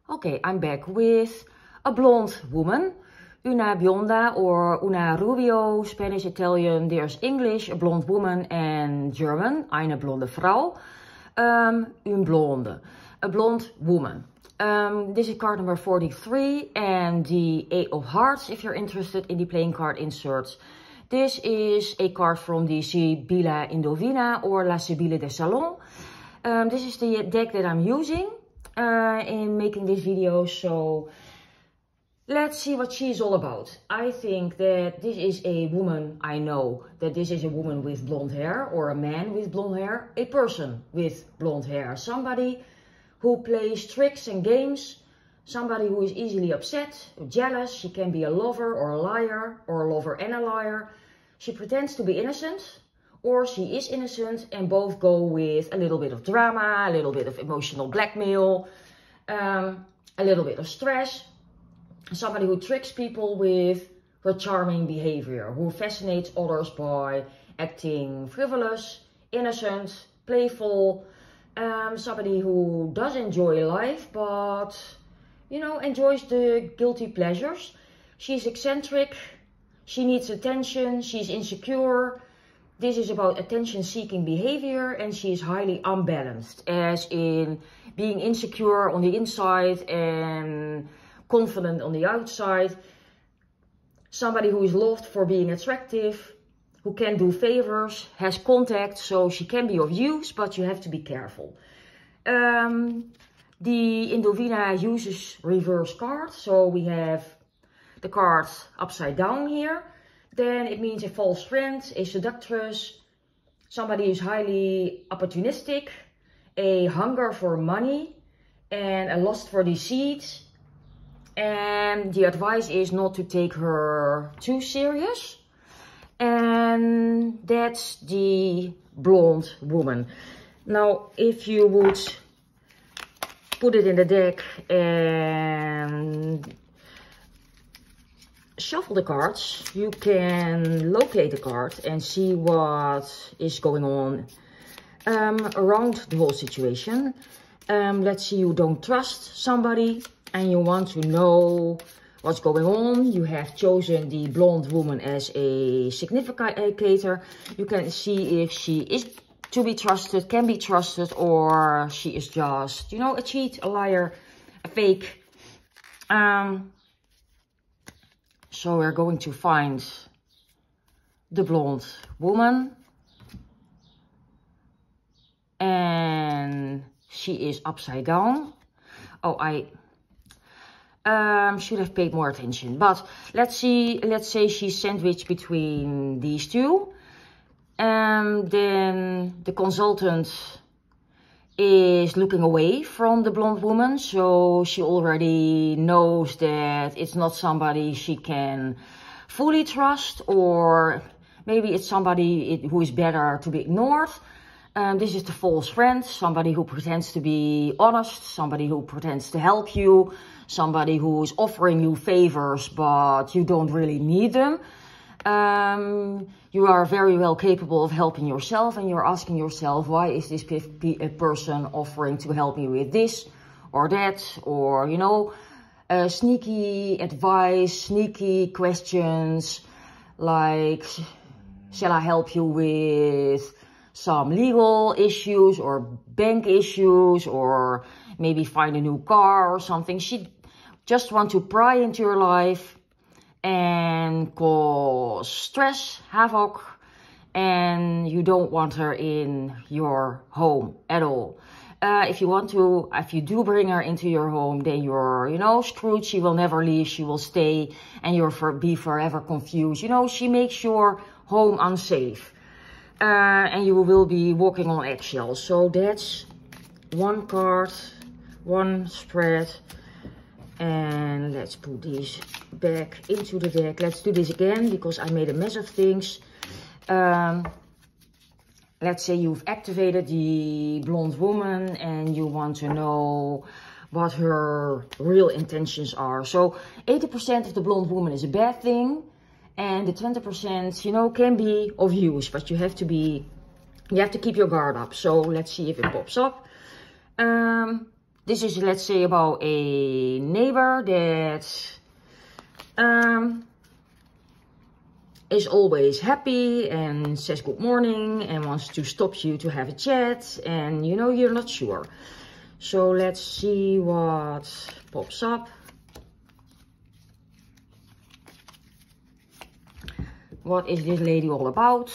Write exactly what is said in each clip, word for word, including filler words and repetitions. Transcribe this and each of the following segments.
Okay, I'm back with a blonde woman, una bionda or una rubio, Spanish, Italian, there's English, a blonde woman, and German, eine blonde Frau, um, une blonde, a blonde woman. Um, this is card number forty-three and the Eight of Hearts if you're interested in the playing card inserts. This is a card from the Sibilla Indovina or La Sibilla de Salon. Um, this is the deck that I'm using uh, in making this video, so let's see what she's all about. I think that this is a woman, I know that this is a woman with blonde hair or a man with blonde hair, a person with blonde hair, somebody who plays tricks and games, somebody who is easily upset, jealous. She can be a lover or a liar, or a lover and a liar. She pretends to be innocent, or she is innocent, and both go with a little bit of drama, a little bit of emotional blackmail, um, a little bit of stress. Somebody who tricks people with her charming behavior, who fascinates others by acting frivolous, innocent, playful. Um, somebody who does enjoy life, but, you know, enjoys the guilty pleasures. She's eccentric, she needs attention, she's insecure. This is about attention-seeking behavior, and she is highly unbalanced, as in being insecure on the inside and confident on the outside. Somebody who is loved for being attractive, who can do favors, has contact, so she can be of use, but you have to be careful. Um, the Indovina uses reverse cards, so we have the cards upside down here. Then it means a false friend, a seductress, somebody who's highly opportunistic, a hunger for money, and a lust for deceit. And the advice is not to take her too serious. And that's the blonde woman. Now, if you would put it in the deck and shuffle the cards, you can locate the card and see what is going on um, around the whole situation. Um, let's say you don't trust somebody and you want to know what's going on. You have chosen the blonde woman as a significator. You can see if she is to be trusted, can be trusted, or she is just, you know, a cheat, a liar, a fake. Um, so we're going to find the blonde woman. And she is upside down. Oh, I... Um, should have paid more attention, but let's see, let's say she's sandwiched between these two. Um, then the consultant is looking away from the blonde woman, so she already knows that it's not somebody she can fully trust, or maybe it's somebody who is better to be ignored. Um, this is the false friend, somebody who pretends to be honest, somebody who pretends to help you, somebody who is offering you favors, but you don't really need them. Um, you are very well capable of helping yourself, and you're asking yourself, why is this person offering to help me with this or that? Or, you know, uh, sneaky advice, sneaky questions, like, shall I help you with some legal issues or bank issues, or maybe find a new car or something. She just wants to pry into your life and cause stress, havoc, and you don't want her in your home at all. Uh, if you want to, if you do bring her into your home, then you're, you know, screwed. She will never leave. She will stay, and you'll for, be forever confused. You know, she makes your home unsafe. Uh, and you will be walking on eggshells. So that's one card, one spread. And let's put these back into the deck. Let's do this again, because I made a mess of things. Um, let's say you've activated the blonde woman and you want to know what her real intentions are. So eighty percent of the blonde woman is a bad thing. And the twenty percent, you know, can be of use, but you have to be, you have to keep your guard up. So let's see if it pops up. Um, This is, let's say, about a neighbor that um, is always happy and says good morning and wants to stop you to have a chat, and you know, you're not sure. So let's see what pops up. What is this lady all about?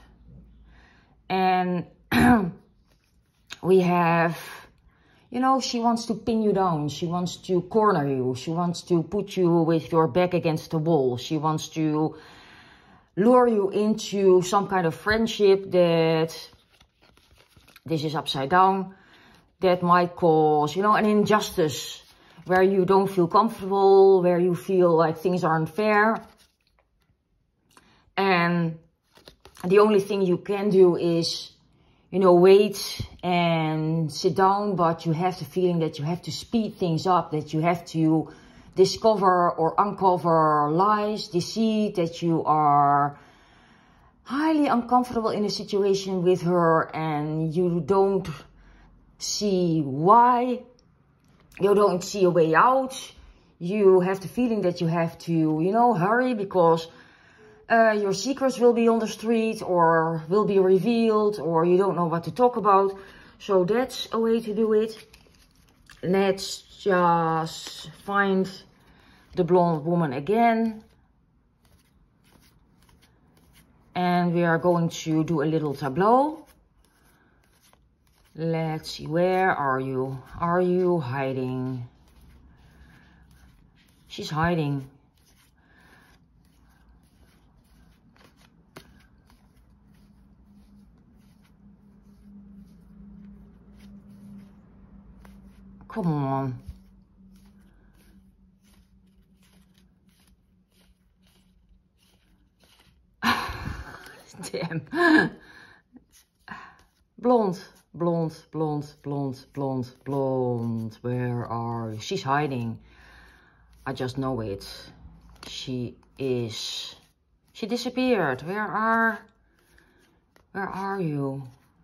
And we have, you know, she wants to pin you down. She wants to corner you. She wants to put you with your back against the wall. She wants to lure you into some kind of friendship that, this is upside down, that might cause, you know, an injustice, where you don't feel comfortable, where you feel like things are unfair. And the only thing you can do is, you know, wait and sit down, but you have the feeling that you have to speed things up, that you have to discover or uncover lies, deceit, that you are highly uncomfortable in a situation with her and you don't see why, you don't see a way out. You have the feeling that you have to, you know, hurry because Uh, your secrets will be on the street or will be revealed, or you don't know what to talk about. So that's a way to do it. Let's just find the blonde woman again. And we are going to do a little tableau. Let's see, where are you? Are you hiding? She's hiding. Come on. Damn. Blonde, blonde, blonde, blonde, blonde, blonde. Where are you? She's hiding. I just know it. She is. She disappeared. Where are... Where are you?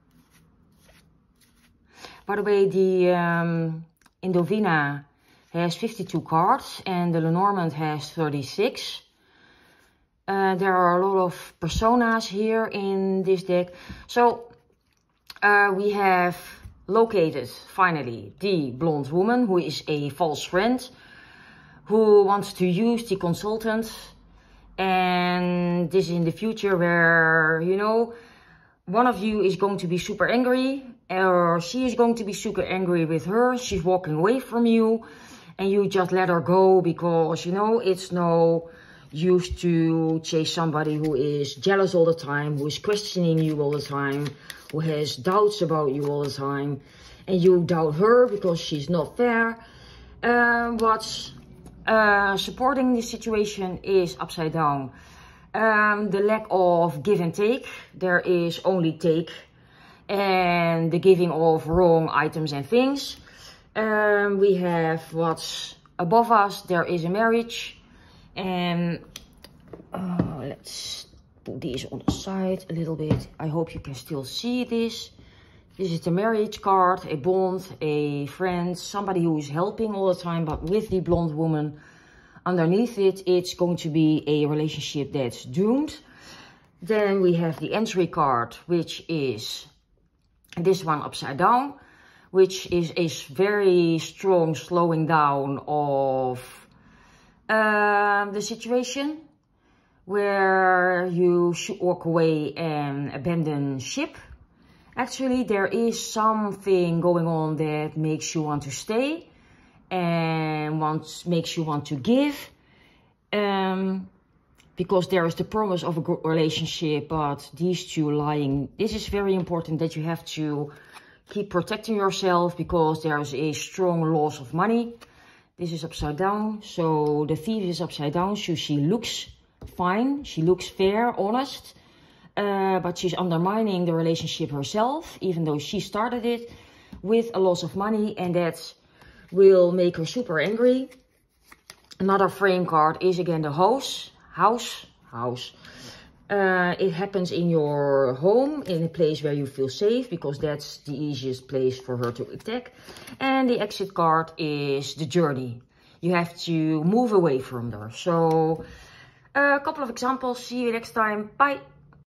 By the way, the... Um, Indovina has fifty-two cards and the Lenormand has thirty-six. Uh, there are a lot of personas here in this deck. So uh, we have located finally the blonde woman who is a false friend who wants to use the consultant. And this is in the future where, you know, one of you is going to be super angry, or she is going to be super angry with her. She's walking away from you and you just let her go because, you know, it's no use to chase somebody who is jealous all the time, who is questioning you all the time, who has doubts about you all the time, and you doubt her because she's not fair. Uh, what's uh, supporting this situation is upside down. Um, the lack of give and take. There is only take and the giving of wrong items and things. Um, we have what's above us. There is a marriage, and uh, let's put these on the side a little bit. I hope you can still see this. This is the marriage card, a bond, a friend, somebody who is helping all the time, but with the blonde woman underneath it, it's going to be a relationship that's doomed. Then we have the entry card, which is this one upside down, which is a very strong slowing down of uh, the situation where you should walk away and abandon ship. Actually, there is something going on that makes you want to stay and wants, makes you want to give. Um, because there is the promise of a good relationship, but these two lying. This is very important that you have to keep protecting yourself because there is a strong loss of money. This is upside down, so the thief is upside down, so she looks fine, she looks fair, honest, uh, but she's undermining the relationship herself, even though she started it with a loss of money, and that will make her super angry. Another frame card is again the house. House, house. Uh, it happens in your home, in a place where you feel safe, because that's the easiest place for her to attack. And the exit card is the journey. You have to move away from her. So, a couple of examples. See you next time. Bye.